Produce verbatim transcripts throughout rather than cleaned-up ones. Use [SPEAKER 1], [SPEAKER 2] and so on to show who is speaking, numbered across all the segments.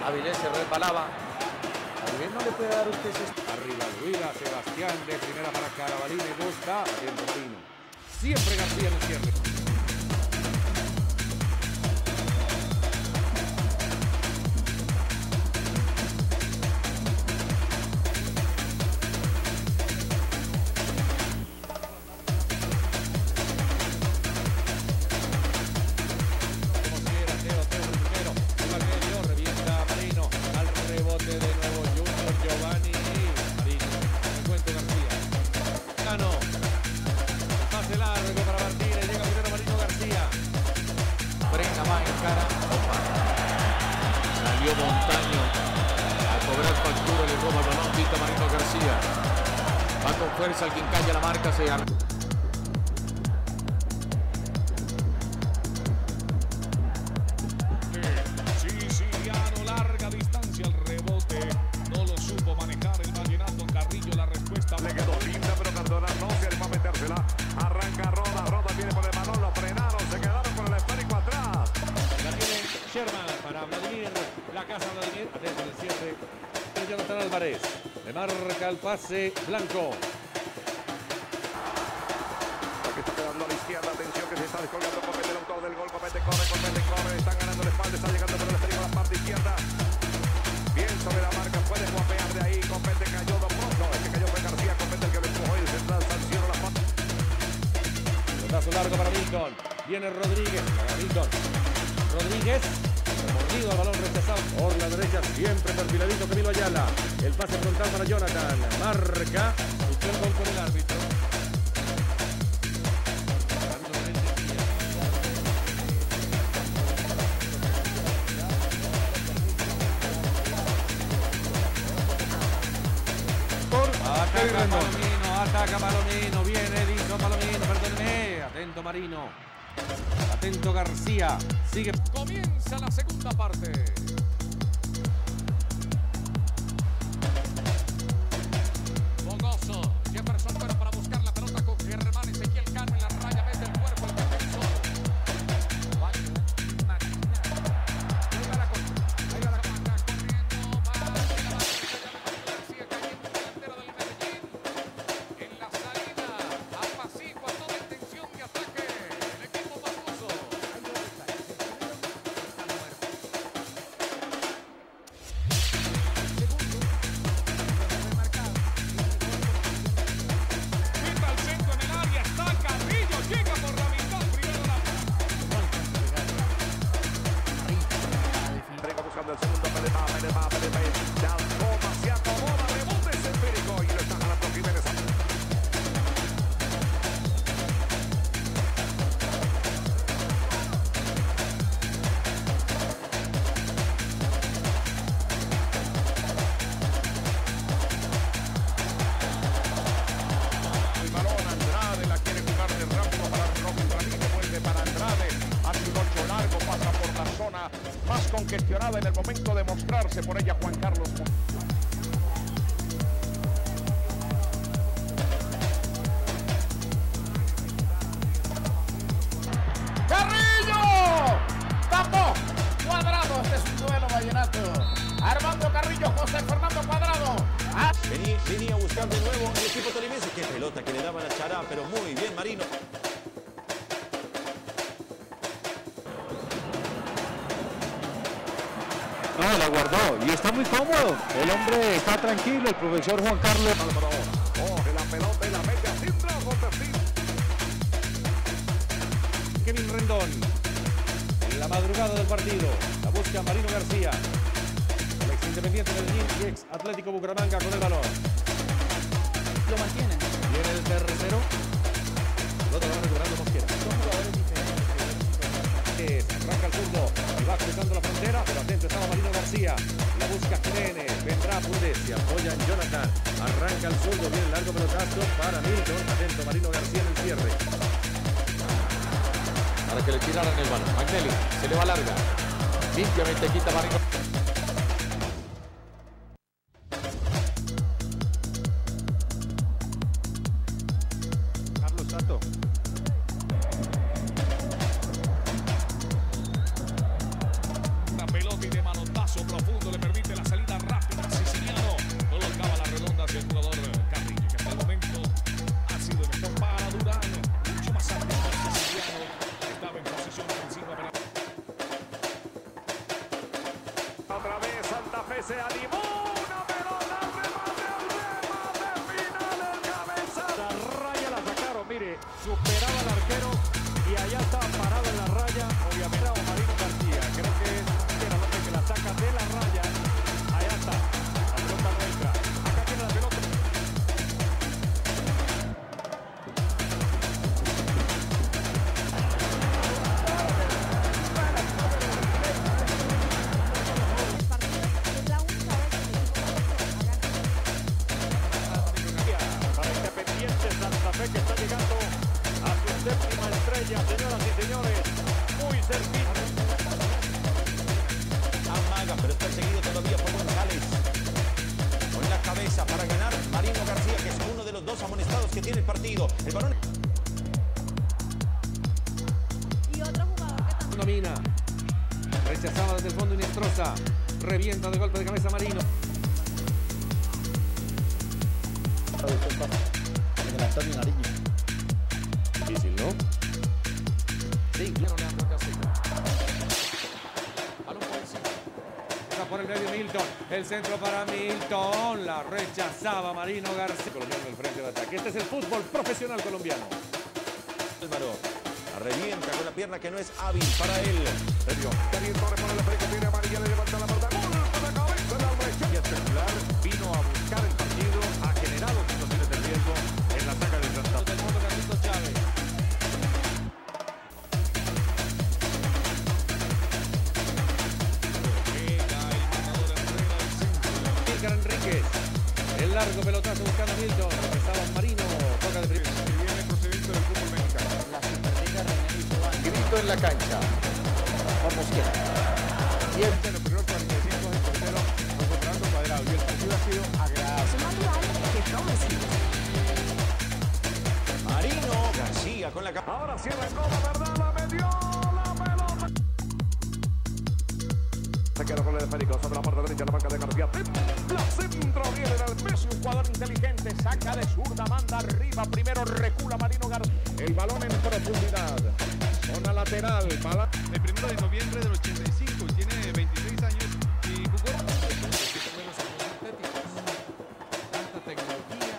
[SPEAKER 1] Avilés se resbalaba.
[SPEAKER 2] Avilés no le puede dar usted ese...
[SPEAKER 3] Arriba Luida, Sebastián de primera para Carabalí, me gusta. Atento Marino. Siempre García en el cierre.
[SPEAKER 1] Montaño a cobrar factura, le roba el balón, Vita Marino García. Va con fuerza, el quien calla la marca se arma.
[SPEAKER 4] Siciliano, larga distancia, el rebote. No lo supo manejar el Vallenato. Carrillo, la respuesta.
[SPEAKER 5] Le quedó linda, pero Cardona no se animó a metérsela. Arranca Roda, Roda viene por el balón, lo frenaron, se quedaron con el esférico atrás.
[SPEAKER 3] La tiene Sherman para Vladimir. La casa Vladimir, atento el cierre de Jonathan Álvarez. Le marca el pase Blanco.
[SPEAKER 5] Que está quedando a la izquierda, atención que se está descolgando Copete, el autor del gol. Copete corre, Copete corre, están ganando el espalda, está llegando por el esférico a la parte izquierda. Bien sobre la marca, puede guapear de ahí. Copete cayó de pronto, es que cayó fue García. Copete el que lo empujó y el central sancionó la parte.
[SPEAKER 3] Pelotazo largo para Milton. Viene Rodríguez. Para Milton. Rodríguez. Mordido al balón rechazado por la derecha, siempre perfiladito Camilo Ayala. El pase frontal para Jonathan. Marca. Buscó el gol con el árbitro. Ataca Palomino, ataca Palomino. Viene Edison Palomino, perdóneme. Atento Marino. Atento García. Sigue.
[SPEAKER 4] Comienza la segunda parte. Bogoso. Jefferson fuera para buscar la pelota con Germán Ezequiel Cano en la raya. Mete el cuerpo, el defensor. Ahí va la contra. Ahí va la contra. Corriendo. Va la García cayendo delantero del Medellín. En la salida. Apacigua toda intención de ataque. El equipo Papuso.
[SPEAKER 5] El segundo pelema, pelema, pelema, ya toma, se acomoda, rebote ese esférico y lo está jalando Jiménez. El balón, Andrade la quiere jugar de rápido para Robin Ramírez, vuelve para Andrade, hace un ocho largo, pasa por la zona más congestionada en el momento de mostrarse por ella Juan Carlos.
[SPEAKER 2] ¡Carrillo! ¡Tapó! Cuadrado, este es un duelo vallenato. Armando Carrillo, José Fernando Cuadrado. Ah.
[SPEAKER 6] Venía, venía a buscar de nuevo el equipo tolimense. Qué pelota que le daban a Chará, pero muy bien Marino.
[SPEAKER 7] No, la guardó y está muy cómodo. El hombre está tranquilo, el profesor Juan Carlos.
[SPEAKER 5] Coge la pelota y la mete a Sindra con perfil.
[SPEAKER 3] Kevin Rendón. En la madrugada del partido. La busca Marino García. El ex Independiente Medellín y ex Atlético Bucaramanga con el balón.
[SPEAKER 2] Lo mantienen.
[SPEAKER 3] Viene el tercero. Lo va recuperando Mosquera.
[SPEAKER 2] Son jugadores diferentes.
[SPEAKER 3] Arranca el zurdo y va cruzando la frontera, pero atento estaba Marino García. La busca Jiménez, vendrá Pundés y apoya en Jonathan. Arranca el zurdo, viene el largo pelotazo para Milton. Atento Marino García en el cierre.
[SPEAKER 1] Para que le tiraran el balón. Magnelli se le va larga. Limpiamente quita Marino.
[SPEAKER 7] Carlos Sato.
[SPEAKER 4] Una pelota y de manotazo profundo le
[SPEAKER 5] vez se animó. Una pelota, remate, remate final, el cabeza.
[SPEAKER 3] La raya la sacaron, mire, superaba al arquero y allá estaba parado en la raya. Obviamente, o Marino García, creo que es el hombre que la saca de la raya. Allá está, la pelota nuestra. Acá tiene la pelota. Para Independiente Santa Fe, que está llegando a su séptima estrella, señoras y señores, muy cerquita.
[SPEAKER 6] Amaga, pero está seguido todavía por González. Con la cabeza para ganar Marino García, que es uno de los dos amonestados que tiene el partido. El balón.
[SPEAKER 8] Y otro jugador que también.
[SPEAKER 3] Domina, rechazaba desde el fondo Inestrosa, revienta de golpe de cabeza Marino. Difícil, ¿no?
[SPEAKER 1] Sí, claro, Leandro Casilla. Balón por encima.
[SPEAKER 3] Está por el medio Milton, el centro para Milton, la rechazaba Marino García. Colombiano en el frente de ataque. Este es el fútbol profesional colombiano.
[SPEAKER 6] Álvaro la revienta con la pierna que no es hábil para él.
[SPEAKER 5] Sergio, Daniel Torres para el esférico, tiene amarilla, le levanta la pelota. ¡Gol de cabeza de Albrecht!
[SPEAKER 3] Y espectacular, vino a buscar el partido, ha generado situaciones de riesgo en la saga del Santa Fe. Del fondo Carlitos Chávez. Milcar Enríquez, el largo pelotazo buscando a Milton, estaba Marino, toca de primera.
[SPEAKER 5] Viene el procedimiento del fútbol mexicano.
[SPEAKER 2] Grito en la cancha. Vamos bien.
[SPEAKER 5] Siempre en los primeros cuarenta y cinco del portero, José Fernando Cuadrado. Y el partido ha sido agradable.
[SPEAKER 6] Marino García con la cabeza.
[SPEAKER 5] Ahora cierra el gol, ¿verdad? La metió la pelota. Se queda con el esférico sobre la parte derecha, la marca de García. La centro viene del Messi, un jugador inteligente. Saca de zurda, manda arriba. Primero recula Marino García. El balón en profundidad. Zona lateral. Bala.
[SPEAKER 9] El primero de noviembre del ochenta y cinco y tiene veintiséis años y jugó
[SPEAKER 1] Buenos sintéticos. Tanta tecnología.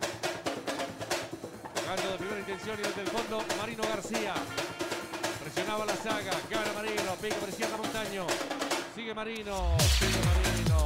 [SPEAKER 3] Jugando de primera intención y desde el fondo Marino García. Presionaba la saga, gana Marino, pica por izquierda Montaño. Sigue Marino, sigue Marino.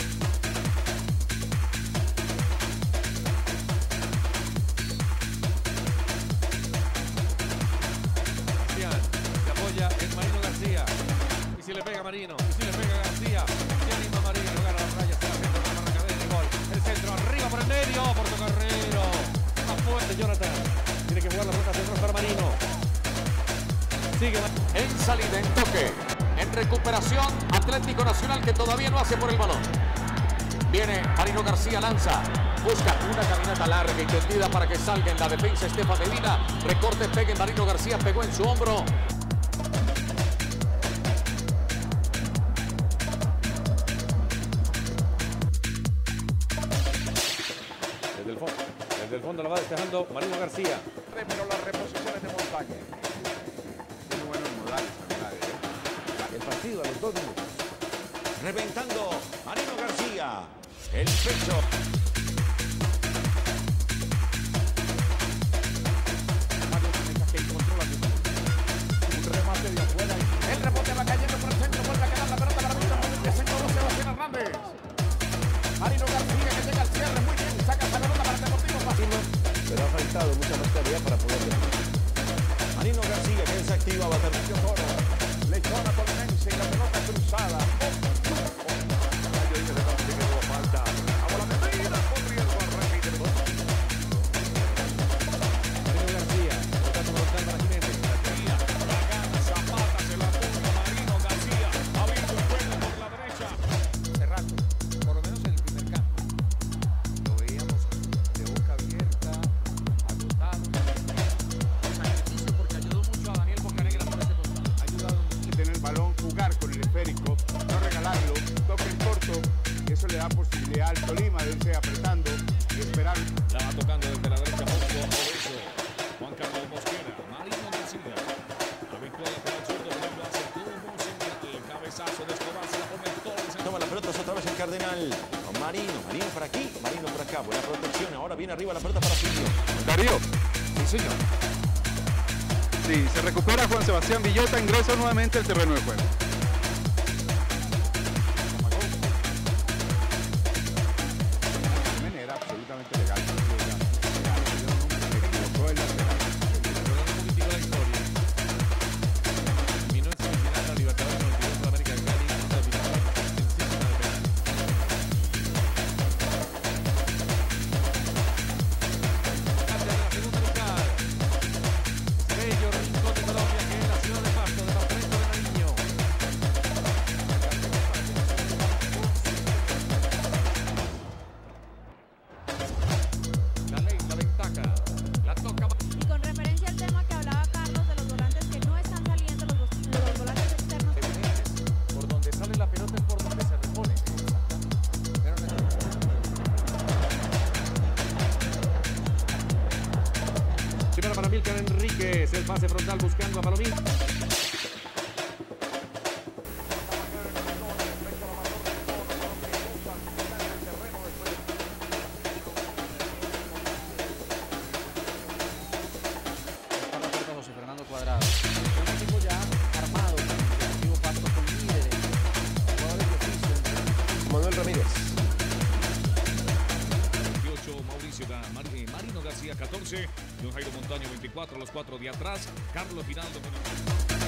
[SPEAKER 3] Sebastián se apoya en Marino García. Y si le pega Marino, y si le pega García, se anima Marino, gana las rayas, se la mete por la cadena y gol. El centro arriba por el medio, Portocarrero. Más fuerte Jonathan. Tiene que jugar la ruta central para Marino. Sigue
[SPEAKER 1] En salida, en toque, en recuperación, Atlético Nacional que todavía no hace por el balón. Viene Marino García, lanza, busca una caminata larga y tendida para que salga en la defensa Estefan Medina. Recorte, pegue en Marino García, pegó en su hombro.
[SPEAKER 3] desde el fondo. Desde el fondo la va despejando Marino García.
[SPEAKER 5] Pero las reposiciones de Montaña.
[SPEAKER 2] Muy buenos modales, ¿verdad? El partido a los dos minutos.
[SPEAKER 6] Reventando Marino García. El pecho.
[SPEAKER 5] Un remate de afuera. El rebote va cayendo por el centro. Vuelve a quedar la pelota para Marino. El centro de Sebastián Hernández. Marino García que llega al cierre. Muy bien. Saca esa pelota para el Deportivo Pasillo.
[SPEAKER 2] Pero ha faltado mucha más calidad para poder definir.
[SPEAKER 6] Marino García que se activa. Va a tener
[SPEAKER 5] Lechona Tolonense y la pelota cruzada. Falta. A la medida con riesgo al repite.
[SPEAKER 3] Marino García. Tratando de buscar para Jiménez.
[SPEAKER 5] La gana Zapata, se la apunta Marino García. Abriendo el juego por la derecha.
[SPEAKER 9] hace rato, por lo menos en el primer campo. Lo veíamos de boca abierta, agotado. Sacrificio porque ayudó mucho a Daniel Bocanegra por ese costado.
[SPEAKER 5] Ha ayudado a tener el balón, jugar con el esférico, no regalarlo, toque en corto. Eso le da posibilidad al Tolima de irse apretando y esperar.
[SPEAKER 3] La va tocando desde la derecha. Bosco.
[SPEAKER 10] Obeso, Juan Carlos Mosquera, Marino García, habitual para el zurdo, pero hace tubo central, el cabezazo de Escobar, se la pone todo el centro.
[SPEAKER 6] Toma la pelota otra vez en Cardenal. Con Marino. Marino por aquí, Marino por acá. Buena protección. Ahora viene arriba la pelota para Silvio.
[SPEAKER 11] Darío.
[SPEAKER 9] Sí, señor.
[SPEAKER 11] Sí, se recupera Juan Sebastián Villota, ingresa nuevamente al terreno de juego.
[SPEAKER 9] De manera absolutamente legal. Equivocó el lateral.
[SPEAKER 10] Recordando un poquitico la historia. Terminó en semifinal la Libertadores noventa y dos de la América de Cali. Esta final intensísima de penal. Cambia de la segunda mitad. Bello rincón de Colombia, que es la ciudad de Pasto, departamento de Nariño. La ley, la ventaja. La toca.
[SPEAKER 8] Y con referencia al tema que hablaba Carlos de los volantes que no están saliendo, los, los volantes externos.
[SPEAKER 9] Por donde sale la pelota es por donde se repone. Pero
[SPEAKER 3] Primero para Milcar Enríquez, el pase frontal buscando a Palomín.
[SPEAKER 2] Está la puerta José Fernando Cuadrado. Un equipo ya armado, con el Deportivo Pasto, con líderes, jugadores de oficio.
[SPEAKER 5] Manuel Ramírez.
[SPEAKER 10] veintiocho, Mauricio da, Mari- Marino García catorce, Don Jairo Montaño veinticuatro, los cuatro de atrás, Carlos Finaldo con el...